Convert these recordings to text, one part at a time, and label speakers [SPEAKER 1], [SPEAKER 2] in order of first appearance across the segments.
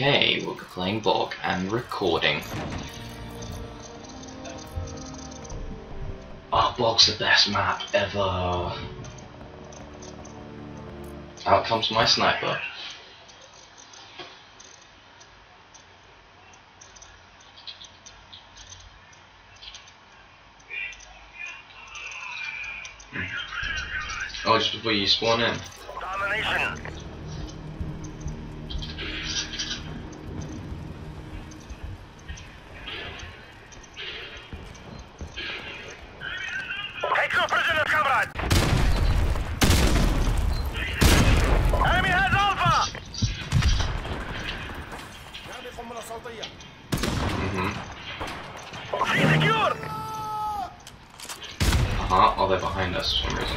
[SPEAKER 1] Okay, we're playing Bog and recording. Oh, Bog's the best map ever. Out comes my sniper. Oh, just before you spawn in.
[SPEAKER 2] Domination. Take no prisoners, comrade. Enemy has Alpha. Sea secure.
[SPEAKER 1] Oh, they're behind us for some reason.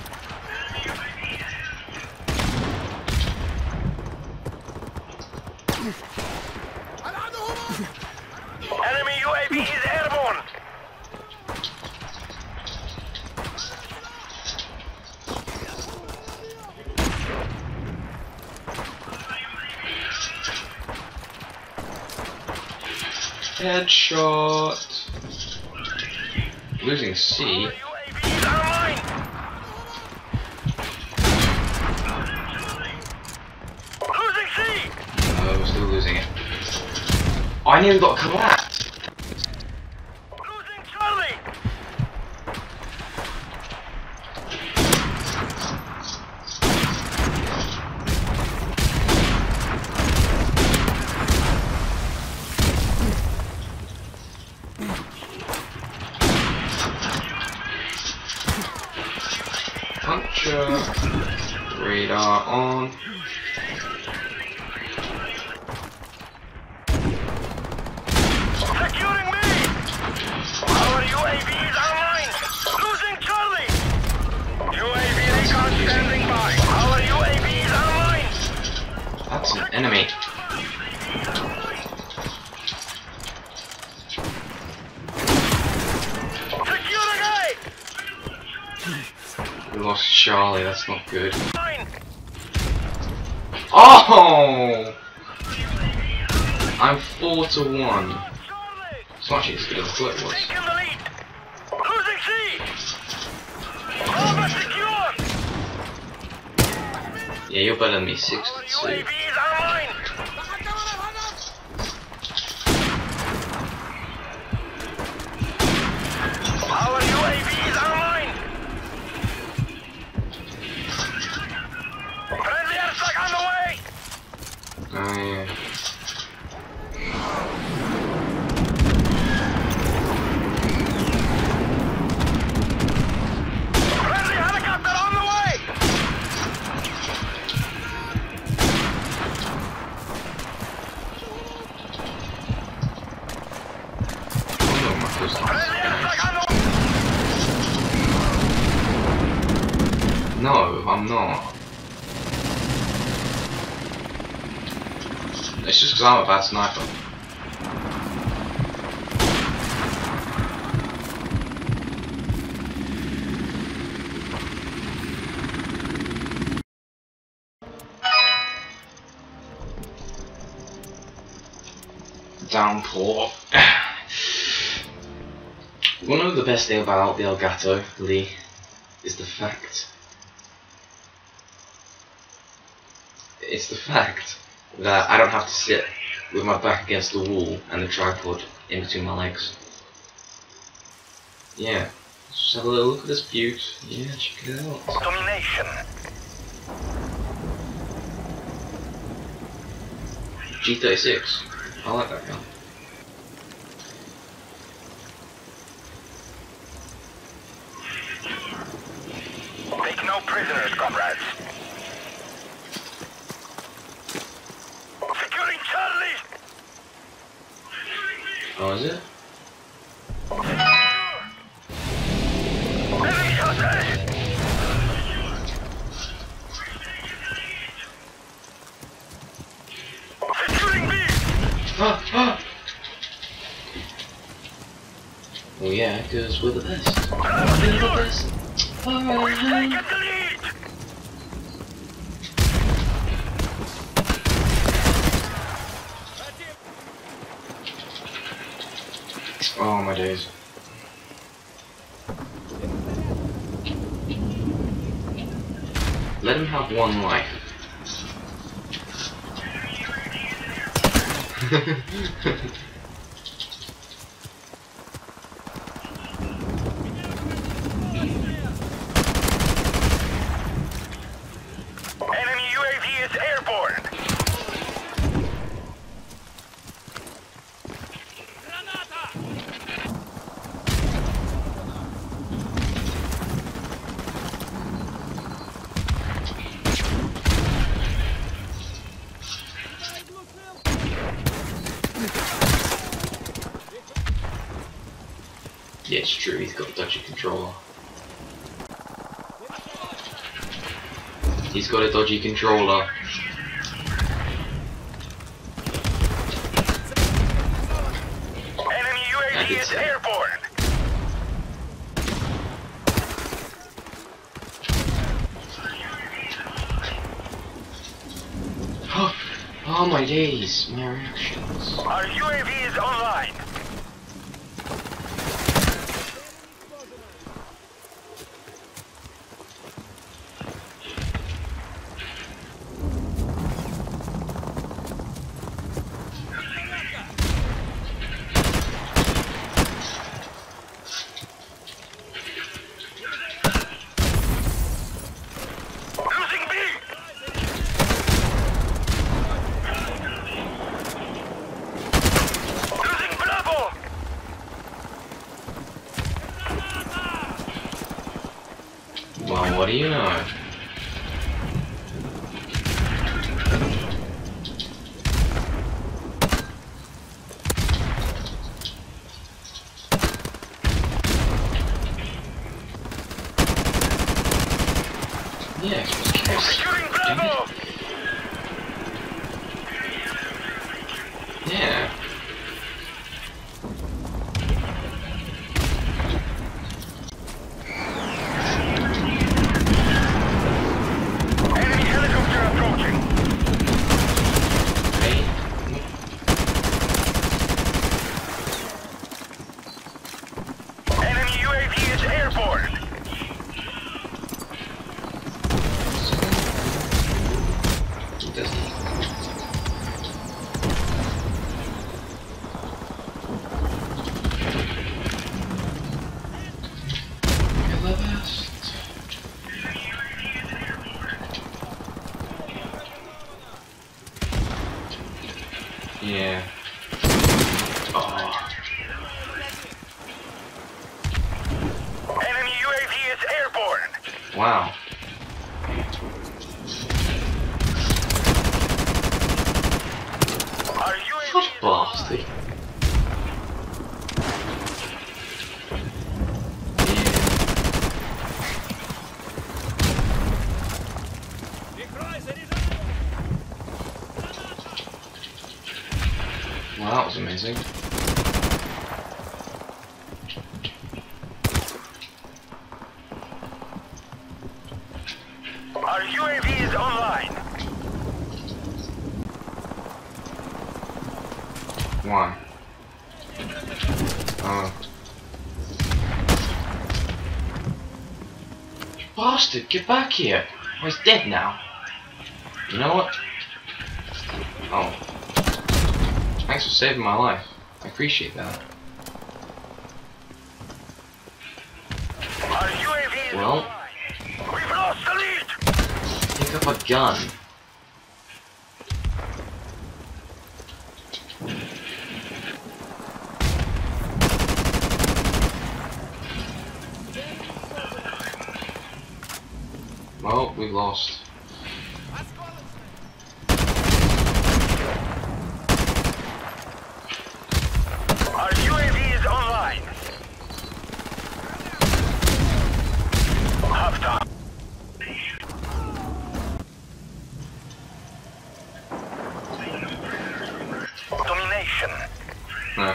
[SPEAKER 2] Enemy UAV is airborne.
[SPEAKER 1] Headshot. Losing C.
[SPEAKER 2] UAV is online. Losing C.
[SPEAKER 1] No, we're still losing it. Oh, I nearly got collapsed.
[SPEAKER 2] Losing Charlie.
[SPEAKER 1] Puncture. Radar on.
[SPEAKER 2] Securing me. Our UAV is online. Losing Charlie. UAV recon standing by. Our UAV is online.
[SPEAKER 1] That's an enemy.
[SPEAKER 2] Securing A.
[SPEAKER 1] We lost Charlie, that's not good.
[SPEAKER 2] Mine.
[SPEAKER 1] Oh! I'm 4-1.
[SPEAKER 2] Charlie.
[SPEAKER 1] It's not actually as good as I thought it was.
[SPEAKER 2] Taking the lead. Losing C. Alpha secure.
[SPEAKER 1] Yeah, you're better than me,
[SPEAKER 2] Our
[SPEAKER 1] 6-2.
[SPEAKER 2] UAV is online. Our UAV is online. Friendly airstrike on the way.
[SPEAKER 1] Oh yeah.
[SPEAKER 2] Friendly helicopter on the way.
[SPEAKER 1] Oh, my first
[SPEAKER 2] Friendly airstrike on the way.
[SPEAKER 1] No, I'm not. It's just because I'm a bad sniper. Downpour. One of the best thing about the Elgato, Lee, is the fact. It's the fact that I don't have to sit with my back against the wall and the tripod in between my legs. Yeah, just have a little look at this beaut. Yeah, check it out.
[SPEAKER 2] Domination.
[SPEAKER 1] G36. I like that gun.
[SPEAKER 2] Take no prisoners, comrades. Securing Charlie.
[SPEAKER 1] Oh, is it?
[SPEAKER 2] Enemy shot A. Securing B.
[SPEAKER 1] Ah, ah. Well, yeah, because we're the best. We're the best.
[SPEAKER 2] We've taken the lead.
[SPEAKER 1] nowadays. Let him have one life.
[SPEAKER 2] Enemy UAV is airborne.
[SPEAKER 1] Yeah, it's true, he's got a dodgy controller. He's got a dodgy controller.
[SPEAKER 2] Enemy UAV is airborne.
[SPEAKER 1] Oh my days, my reactions.
[SPEAKER 2] Our UAV is online. Losing B. Losing Bravo.
[SPEAKER 1] Well, what do you know? Yeah,
[SPEAKER 2] Securing Bravo.
[SPEAKER 1] yeah.
[SPEAKER 2] Enemy helicopter approaching.
[SPEAKER 1] Right?
[SPEAKER 2] Enemy UAV is airborne.
[SPEAKER 1] He doesn't. You're the best. Yeah. Oh.
[SPEAKER 2] Enemy UAV is airborne.
[SPEAKER 1] Wow.
[SPEAKER 2] Our UAV
[SPEAKER 1] What
[SPEAKER 2] is
[SPEAKER 1] bastard. Well, that was amazing.
[SPEAKER 2] Our UAV is online.
[SPEAKER 1] Why? Oh. You bastard, get back here! Oh, he's dead now. You know what? Oh. Thanks for saving my life. I appreciate that.
[SPEAKER 2] Our UAV is
[SPEAKER 1] Well.
[SPEAKER 2] online. We've lost the lead.
[SPEAKER 1] Pick up a gun. Well, we lost.
[SPEAKER 2] Our UAV is online. Half time. Domination.
[SPEAKER 1] No.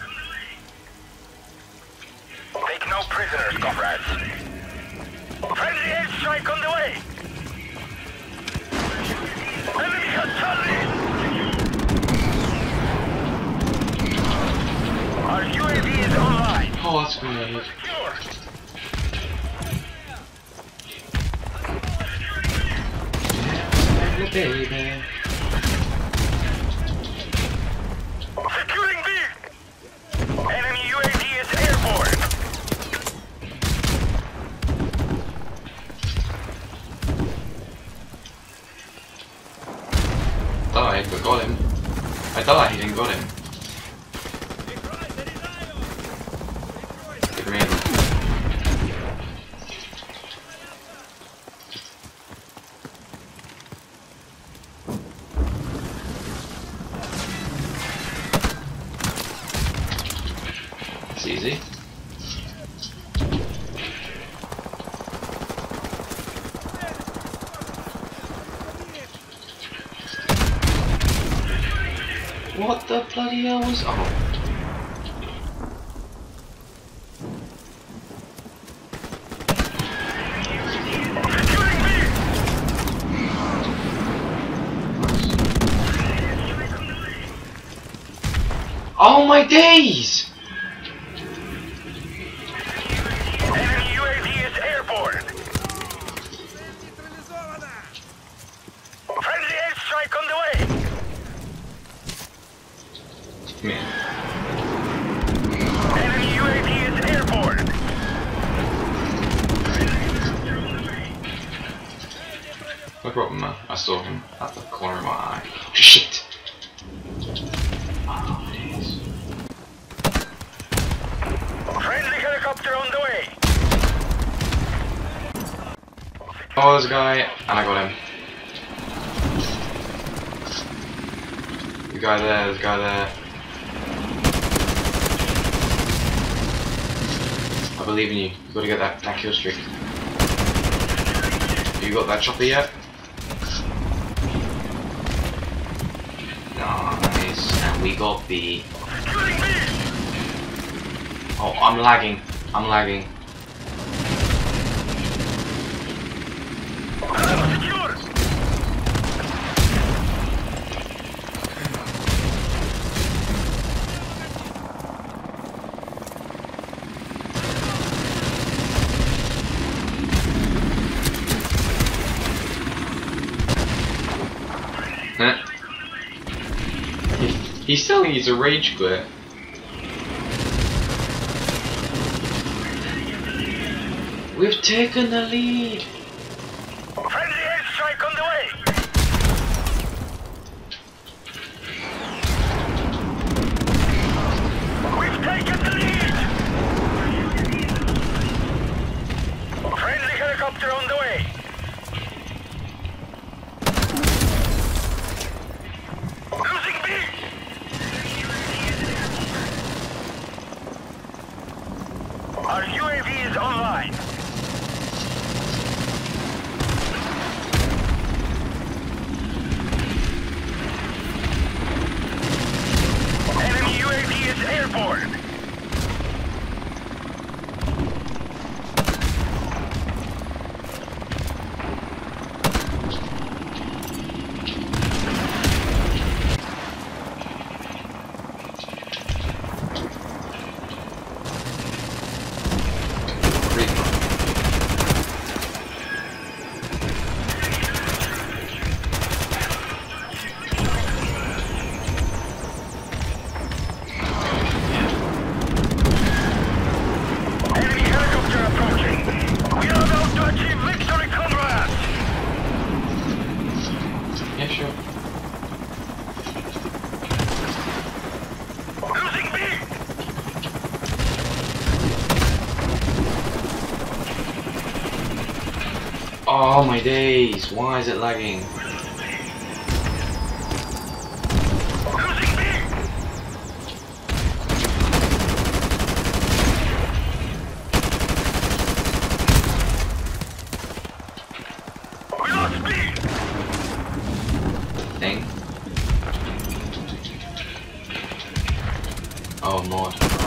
[SPEAKER 2] Take no prisoners, comrades. Friendly airstrike on the way. Enemy has Charlie. Our UAV is online.
[SPEAKER 1] Grenade. Yeah, baby.
[SPEAKER 2] Securing B! Enemy UAV is airborne!
[SPEAKER 1] Died, but got him. I died and got him. Give me a It's easy. What the bloody hell was... Oh. Oh my days!
[SPEAKER 2] Enemy UAV is airborne! Friendly airstrike on the way!
[SPEAKER 1] Man.
[SPEAKER 2] Enemy UAV is airborne!
[SPEAKER 1] No problem, man. I saw him at the corner of my eye. Shit! Oh, jeez.
[SPEAKER 2] Friendly helicopter on the way!
[SPEAKER 1] Oh, there's a guy, and I got him. There's a guy there, there's a guy there. I believe in you. You've got to get that kill streak. You got that chopper yet? Nice. And we got B. Oh, I'm lagging. I'm lagging.
[SPEAKER 2] Secure!
[SPEAKER 1] He's telling you to rage quit. We've taken the lead.
[SPEAKER 2] Friendly airstrike on the way! We've taken the lead! Friendly helicopter on the way! Losing B! Our UAV is online. Enemy UAV is airborne. Enemy helicopter approaching. We are about to achieve victory, comrades.
[SPEAKER 1] Yeah, sure.
[SPEAKER 2] Losing B.
[SPEAKER 1] Oh my days, why is it lagging?
[SPEAKER 2] Losing B. We lost B.
[SPEAKER 1] Thing. Oh, mod.